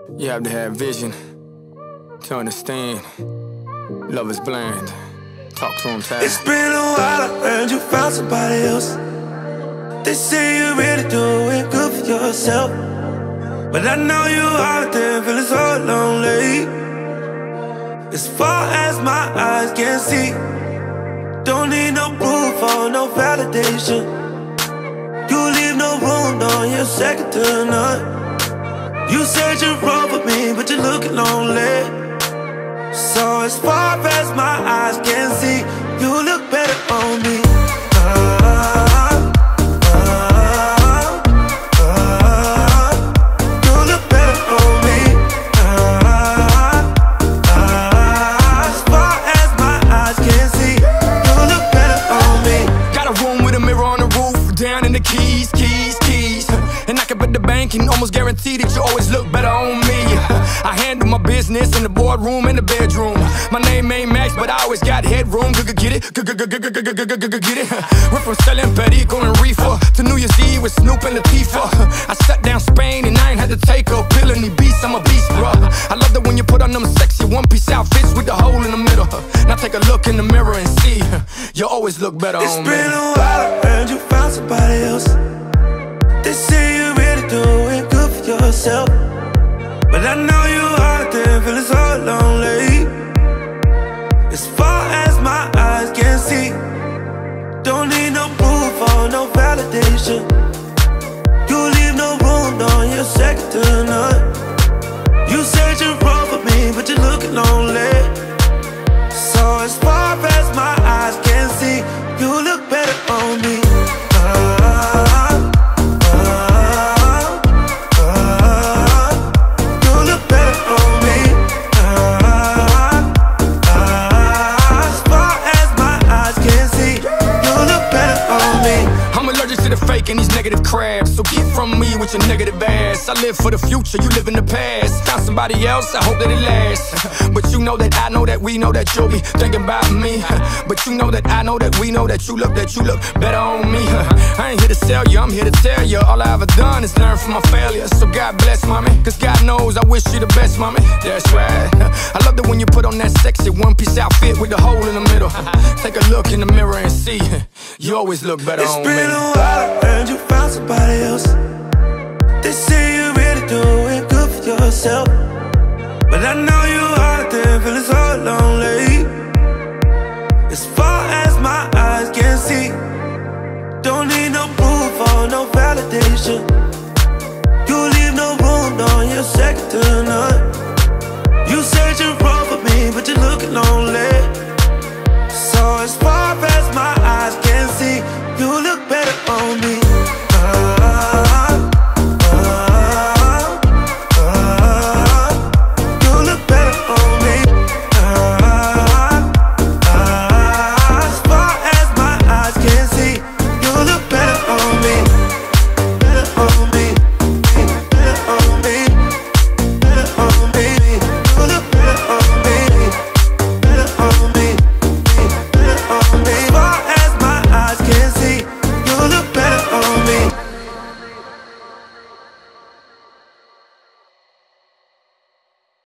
You have to have vision to understand. Love is blind. Talk to him, Ty. It's been a while, I heard you found somebody else. They say you really doing good for yourself, but I know you out there feeling so lonely. As far as my eyes can see, don't need no proof or no validation. You leave no room, no, you're second to none. You said you're wrong for me, but you're looking lonely. So as far as my eyes can see, you look better on me. You look better on me. As far as my eyes can see, you look better on me. Got a room with a mirror on the roof, down in the keys. And I can bet the bank and almost guarantee that you always look better on me. I handle my business in the boardroom and the bedroom. My name ain't Max, but I always got headroom. Get it? Get it? Went from selling Perico and reefer to New Year's Eve with Snoop and Latifah. I shut down Spain and I ain't had to take a pill in the beast. I'm a beast, bro. I love that when you put on them sexy one-piece outfits with the hole in the middle. Now take a look in the mirror and see, you always look better on me. It's been a while, I heard you found somebody else. They say you're really doing good for yourself, but I know you out there feeling so lonely. As far as my eyes can see, don't need no proof or no validation. You leave no room, no, you're second to none. You said you're wrong for me, but you're looking lonely. So as far as my eyes can see, you look better on me. And these negative crabs, so get from me with your negative ass. I live for the future, you live in the past. Found somebody else, I hope that it lasts. But you know that I know that we know that you'll be thinking about me. But you know that I know that we know that you look better on me. I ain't here to sell you, I'm here to tell you, all I ever done is learn from my failures. So God bless, mommy, cause God knows I wish you the best, mommy. That's right. I love that when you put on that sexy one-piece outfit with the hole in the middle. Take a look in the mirror and see, you always look better on me. It's been a while, and you found somebody else. They say you're really doing good for yourself, but I know you out there feeling so lonely. As far as my eyes can see, don't need no proof or no validation.